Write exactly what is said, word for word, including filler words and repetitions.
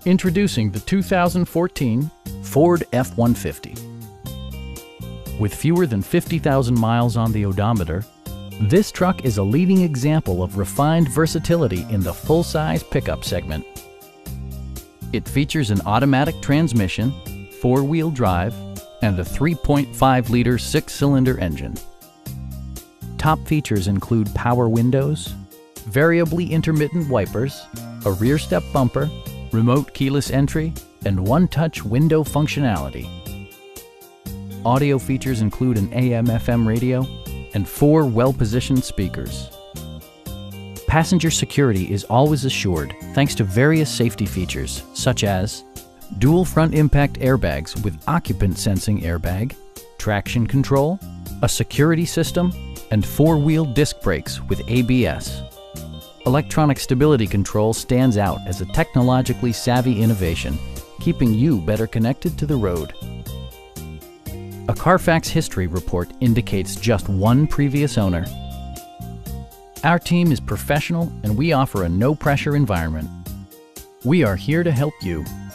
Introducing the two thousand fourteen Ford F one fifty. With fewer than fifty thousand miles on the odometer, this truck is a leading example of refined versatility in the full-size pickup segment. It features an automatic transmission, four-wheel drive, and a three point five liter six-cylinder engine. Top features include power windows, variably intermittent wipers, a rear step bumper, remote keyless entry, and one-touch window functionality. Audio features include an A M F M radio and four well-positioned speakers. Passenger security is always assured thanks to various safety features such as dual front impact airbags with occupant sensing airbag, traction control, a security system, and four-wheel disc brakes with A B S. Electronic stability control stands out as a technologically savvy innovation, keeping you better connected to the road. A Carfax history report indicates just one previous owner. Our team is professional and we offer a no-pressure environment. We are here to help you.